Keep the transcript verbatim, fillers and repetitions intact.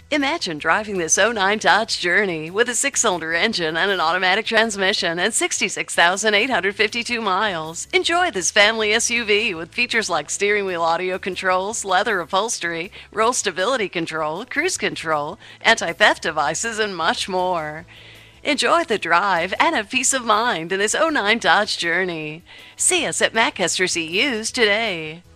Imagine driving this oh nine Dodge Journey with a six-cylinder engine and an automatic transmission and sixty-six thousand eight hundred fifty-two miles. Enjoy this family S U V with features like steering wheel audio controls, leather upholstery, roll stability control, cruise control, anti-theft devices, and much more. Enjoy the drive and have peace of mind in this oh nine Dodge Journey. See us at Matt Castrucci Used today.